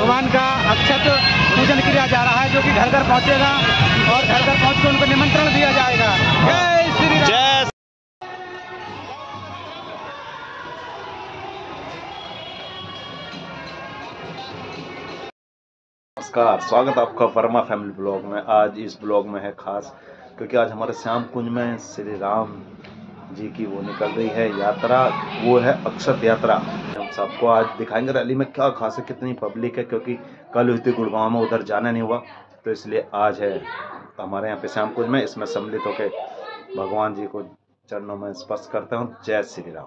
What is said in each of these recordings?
भगवान का अक्षत पूजन किया जा रहा है, जो कि घर घर पहुंचेगा और घर घर पहुंच कर उनको निमंत्रण दिया जाएगा। जय श्री राम। जय। नमस्कार, स्वागत आपका वर्मा फैमिली ब्लॉग में। आज इस ब्लॉग में है खास, क्योंकि आज हमारे श्याम कुंज में श्री राम जी की वो निकल रही है यात्रा, वो है अक्षत यात्रा। हम सबको आज दिखाएंगे रैली में क्या खास है, कितनी पब्लिक है, क्योंकि कल हुई थी गुड़गांव में, उधर जाना नहीं हुआ, तो इसलिए आज है हमारे यहाँ पे श्याम कुंज में। इसमें सम्मिलित होकर भगवान जी को चरणों में स्पर्श करते हैं। जय श्री राम।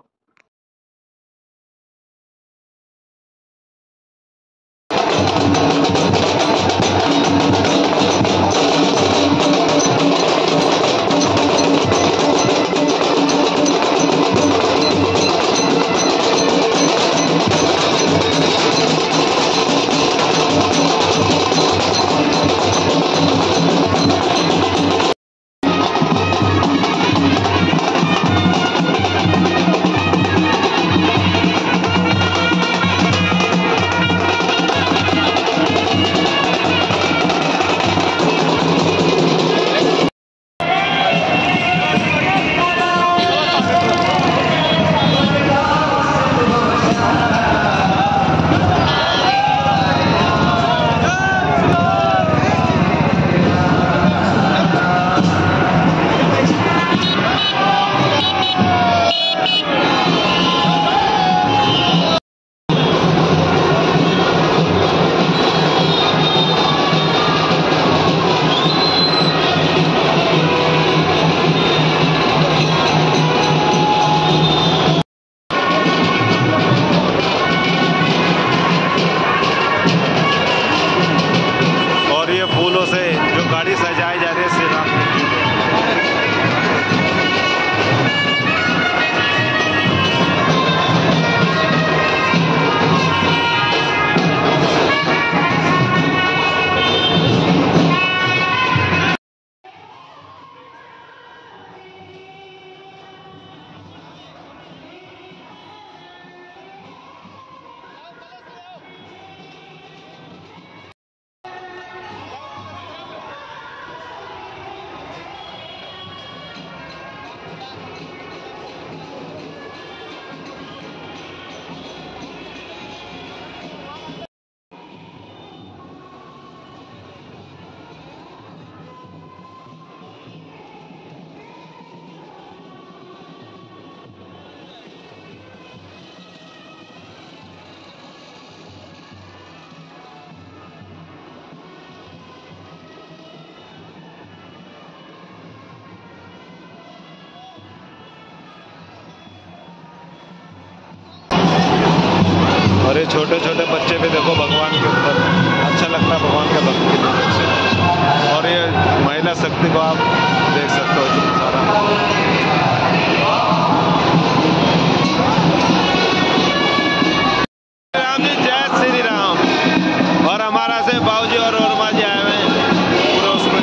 फूलों से जो गाड़ी सजाई जा रही है श्री राम जी की। और ये छोटे छोटे बच्चे भी देखो भगवान के ऊपर, अच्छा लगता है भगवान का भक्ति देखने से। और ये महिला शक्ति को आप देख सकते हो कितना सारा। राम जी, जय श्री राम। और हमारा से बाबूजी और वर्मा जी आए हुए पूरा उसमें।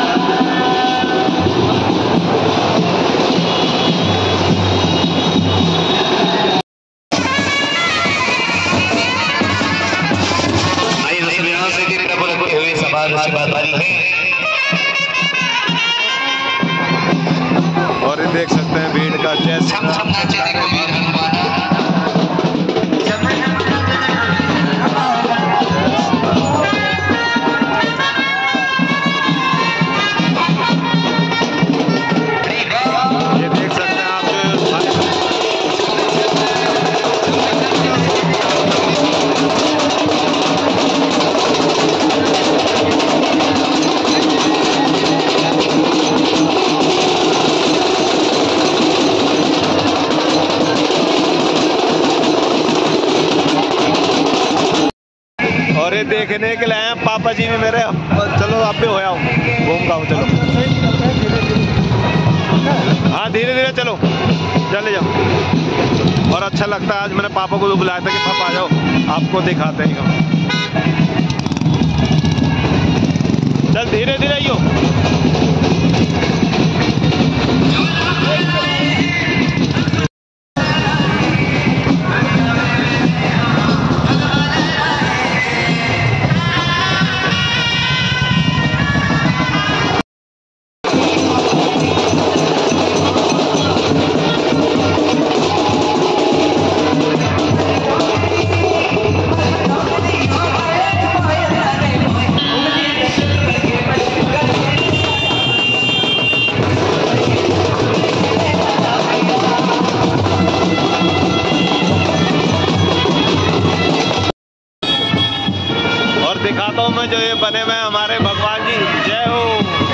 और ये देख सकते हैं भीड़ का जैसे और ये देखने के लिए आए पापा जी भी मेरे। चलो आप भी हो आओ, घूम गाओ, चलो। हाँ धीरे धीरे चलो, चले जाओ। और अच्छा लगता है, आज मैंने पापा को भी बुलाया था कि पापा आ जाओ, आपको दिखाते हैं। चल धीरे धीरे आइयो। दिखाता हूँ मैं जो ये बने हुए हमारे भगवान जी। जय हो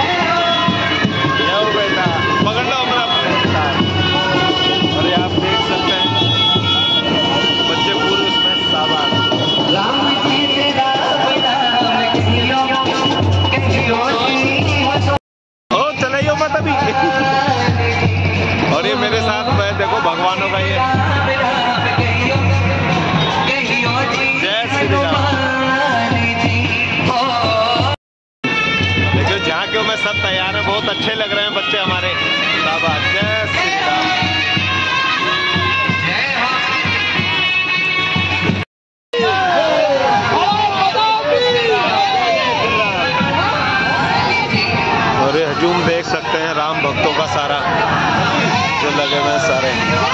बेटा, पकड़ लो अपना बेटा। और ये आप देख सकते हैं बच्चे पूरे उसमें साबाद। ओ चलाइयो मत अभी। और ये मेरे साथ मैं देखो भगवानों का ये जय श्री राम। देखो जहाँ क्यों मैं सब तैयार है, बहुत अच्छे लग रहे हैं बच्चे हमारे। शाबाश, जय श्री राम। और ये हजूम देख सकते हैं राम भक्तों का सारा जो लगे हुए हैं सारे।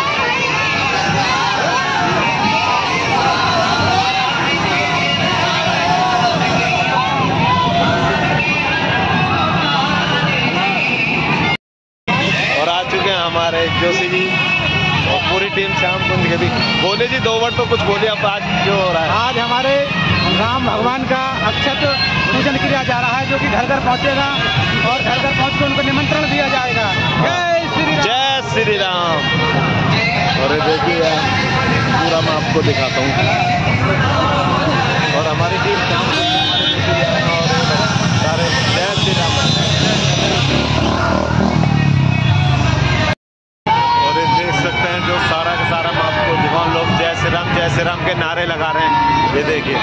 और आ चुके हैं हमारे जोशी जी और पूरी टीम श्याम कुंज के भी। बोले जी 2 वर्ड तो कुछ बोलिए अब आज जो हो रहा है। आज हमारे राम भगवान का अक्षत पूजन किया जा रहा है, जो कि घर घर पहुंचेगा और घर घर पहुंच कर उनको निमंत्रण दिया जाएगा। जय श्री राम। जय श्री राम। और ये देखिए पूरा मैं आपको दिखाता हूँ। और हमारी टीम श्याम कुंज और सारे जय श्री राम। और ये देख सकते हैं जो सारा का सारा मैं आपको जवान लोग जय श्री राम के नारे लगा रहे हैं। ये देखिए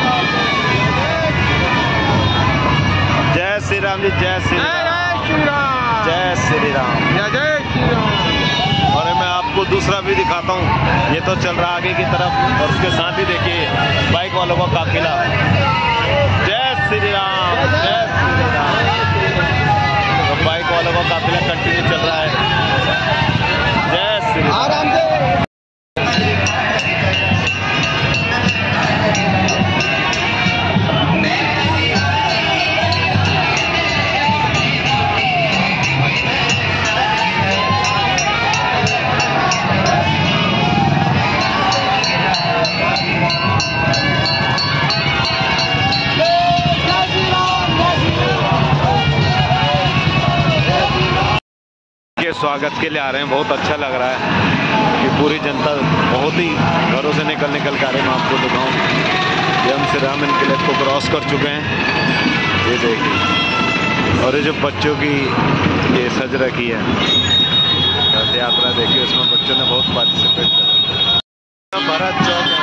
जय श्री राम जी, जय श्री राम, जय श्री राम, जय श्री राम। और मैं आपको दूसरा भी दिखाता हूँ। ये तो चल रहा आगे की तरफ और उसके साथ ही देखिए बाइक वालों का काफिला। जय श्री राम, जय श्री राम। तो बाइक वालों का काफिला कंटिन्यू चल रहा है। जय श्री राम। के स्वागत के लिए आ रहे हैं, बहुत अच्छा लग रहा है कि पूरी जनता बहुत ही घरों से निकल के आ रही है। मैं आपको दिखाऊं ये हम श्री राम इनके लिए को क्रॉस कर चुके हैं। ये देखिए और ये जो बच्चों की ये सज रखी है रथ यात्रा देखिए, उसमें बच्चों ने बहुत पार्टिसिपेट किया। भरत चौक